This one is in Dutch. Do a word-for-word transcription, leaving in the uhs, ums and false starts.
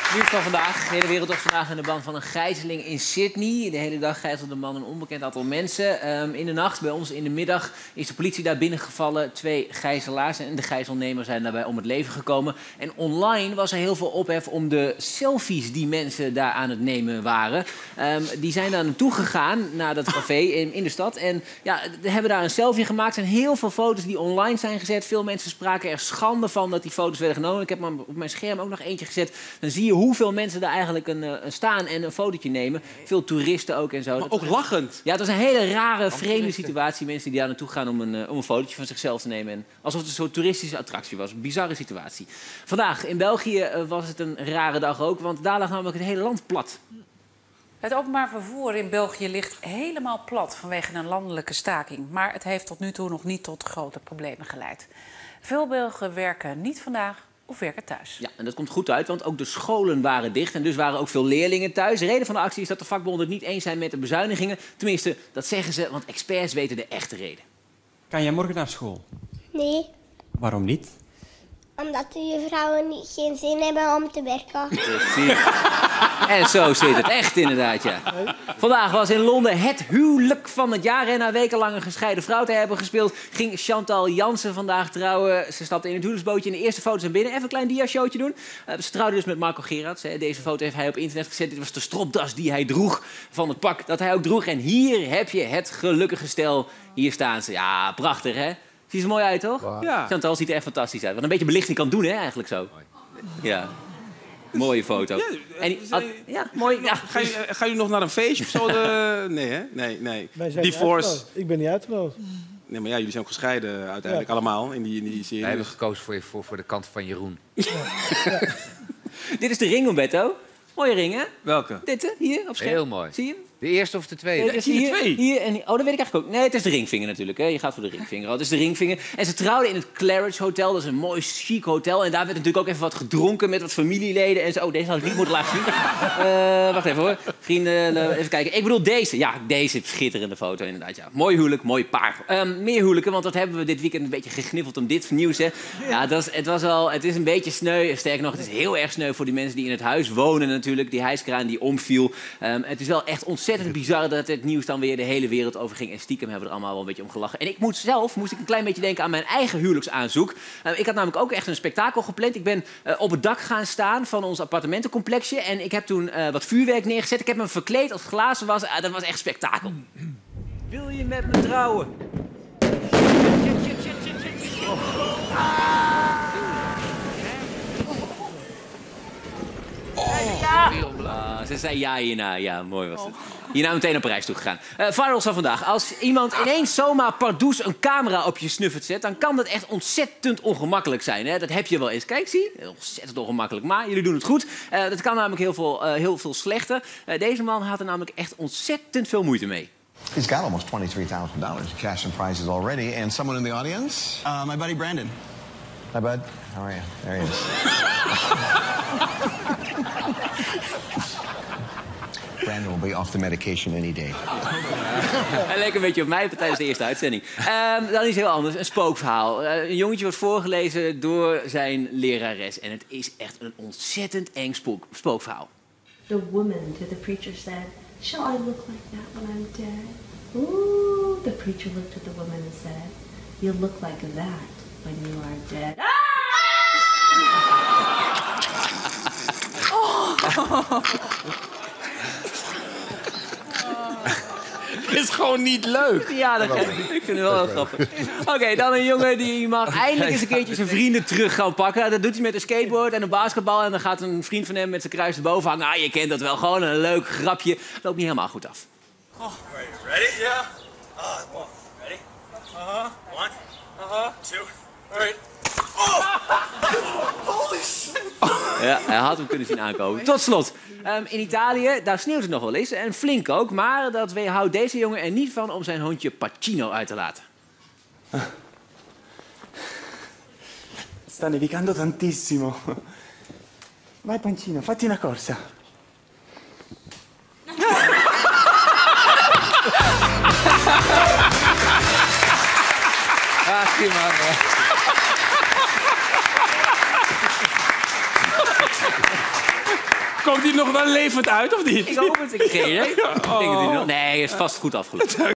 Nieuws van vandaag. De hele wereld was vandaag in de band van een gijzeling in Sydney. De hele dag gijzelde de man een onbekend aantal mensen. Um, in de nacht, bij ons in de middag, is de politie daar binnengevallen. Twee gijzelaars en de gijzelnemer zijn daarbij om het leven gekomen. En online was er heel veel ophef om de selfies die mensen daar aan het nemen waren. Um, die zijn daar naartoe gegaan, naar dat café in, in de stad. En ja, hebben daar een selfie gemaakt. Er zijn heel veel foto's die online zijn gezet. Veel mensen spraken er schande van dat die foto's werden genomen. Ik heb maar op mijn scherm ook nog eentje gezet. Dan zie je hoeveel mensen daar eigenlijk een, een staan en een fotootje nemen. Veel toeristen ook en zo. Maar ook lachend. Ja, het was een hele rare, vreemde situatie. Mensen die daar naartoe gaan om een, om een fotootje van zichzelf te nemen. En alsof het een soort toeristische attractie was. Een bizarre situatie. Vandaag in België was het een rare dag ook. Want daar lag namelijk het hele land plat. Het openbaar vervoer in België ligt helemaal plat vanwege een landelijke staking. Maar het heeft tot nu toe nog niet tot grote problemen geleid. Veel Belgen werken niet vandaag of werken thuis. Ja, en dat komt goed uit, want ook de scholen waren dicht. En dus waren ook veel leerlingen thuis. De reden van de actie is dat de vakbonden het niet eens zijn met de bezuinigingen. Tenminste, dat zeggen ze, want experts weten de echte reden. Kan jij morgen naar school? Nee, Waarom niet? omdat de juffrouwen niet, geen zin hebben om te werken. Precies. En zo zit het echt inderdaad, ja. Vandaag was in Londen het huwelijk van het jaar. En na wekenlang een gescheiden vrouw te hebben gespeeld, ging Chantal Jansen vandaag trouwen. Ze stapte in het huwelijksbootje en de eerste foto's zijn binnen. Even een klein dia-showtje doen. Uh, ze trouwde dus met Marco Gerards. Hè. Deze foto heeft hij op internet gezet. Dit was de stropdas die hij droeg van het pak dat hij ook droeg. En hier heb je het gelukkige stel. Hier staan ze. Ja, prachtig hè. Ziet er mooi uit, toch? Wow. Ja. Chantal ziet er echt fantastisch uit. Wat een beetje belichting kan doen, hè, eigenlijk zo. Ja. Mooie foto. Ja, en, had, ja mooi. Ja. Ga, je, ga je nog naar een feestje of zo? De... Nee, hè? Nee, nee. Wij zijn Divorce. niet Ik ben niet uitgenodigd. Nee, maar ja, jullie zijn ook gescheiden uiteindelijk Ja. allemaal in die, in die serie. Wij hebben gekozen voor, je, voor, voor de kant van Jeroen. Dit is de ring, Umberto. Mooie ring, hè? Welke? Dit, hè? Hier, op scherm. Heel mooi. Zie je hem? De eerste of de tweede? Nee, dus zie je hier, twee. hier en hier. Oh, dat weet ik eigenlijk ook. Nee, het is de ringvinger natuurlijk. Hè. Je gaat voor de ringvinger. Oh, het is de ringvinger. En ze trouwden in het Claridge Hotel. Dat is een mooi chic hotel. En daar werd natuurlijk ook even wat gedronken met wat familieleden en zo. Oh, deze had ik niet moeten laten zien. Uh, wacht even hoor. Vrienden, uh, even kijken. Ik bedoel deze. Ja, deze schitterende foto inderdaad. Ja. Mooi huwelijk, mooi paar. Um, meer huwelijken, want dat hebben we dit weekend een beetje gegniffeld om dit nieuws. Hè. Ja, dat is, het, was al, het is een beetje sneu. Sterker nog, het is heel erg sneu voor die mensen die in het huis wonen natuurlijk. Die hijskraan die omviel. Um, het is wel echt ontzettend bizar dat het nieuws dan weer de hele wereld over ging. En stiekem hebben we er allemaal wel een beetje om gelachen. En ik moet zelf moest ik een klein beetje denken aan mijn eigen huwelijksaanzoek. Uh, ik had namelijk ook echt een spektakel gepland. Ik ben uh, op het dak gaan staan van ons appartementencomplexje. En ik heb toen uh, wat vuurwerk neergezet. Ik heb me verkleed als glazen was. Uh, dat was echt spektakel. Wil je met me trouwen? Shit, shit, shit, shit, shit, shit. Oh. Ah. Oh, Ja. wereldbelang. Ah, ze zei ja hierna. Ja, mooi was het. Hierna meteen naar Parijs toe gegaan. Uh, virals van vandaag. Als iemand ineens zomaar pardoes een camera op je snuffert zet, dan kan dat echt ontzettend ongemakkelijk zijn. Hè? Dat heb je wel eens. Kijk, zie. Ontzettend ongemakkelijk. Maar jullie doen het goed. Uh, dat kan namelijk heel veel, uh, heel veel slechter. Uh, deze man had er namelijk echt ontzettend veel moeite mee. He's got almost twenty-three thousand dollars cash and prizes already. And someone in the audience? Uh, my buddy Brandon. Hi, bud. How are you? There he is. Brandon will be off the medication any day. Hij leek een beetje op mij tijdens de eerste uitzending. Um, dan is heel anders. Een spookverhaal. Uh, een jongetje wordt voorgelezen door zijn lerares. En het is echt een ontzettend eng spook, spookverhaal. The woman to the preacher said, "Shall I look like that when I'm dead?" Ooh, the preacher looked at the woman and said, "You look like that when you are dead." Ah! Oh. Het is gewoon niet leuk. Ja, dat ik vind het wel heel grappig. Oké, okay, dan een jongen die mag eindelijk eens een keertje zijn vrienden terug gaan pakken. Dat doet hij met een skateboard en een basketbal. En dan gaat een vriend van hem met zijn kruis erboven hangen. Ah, je kent dat wel, gewoon een leuk grapje. Loopt niet helemaal goed af. Oh, ready? Yeah. Uh, one. Ready? Uh-huh. One. Uh-huh. Two. All right. Oh! Holy shit! Ja, hij had hem kunnen zien aankomen. Tot slot, um, in Italië, daar sneeuwt het nog wel eens. En flink ook, maar dat weerhoudt deze jongen er niet van om zijn hondje Pacino uit te laten. Sta nevicando tantissimo. Vai Pancino, fatti una corsa. Ach, die man. komt hij nog wel levend uit, of niet? Ik hoop het. Ik heb geen idee. Ik denk dat hij nog... Nee, hij is vast goed afgelopen.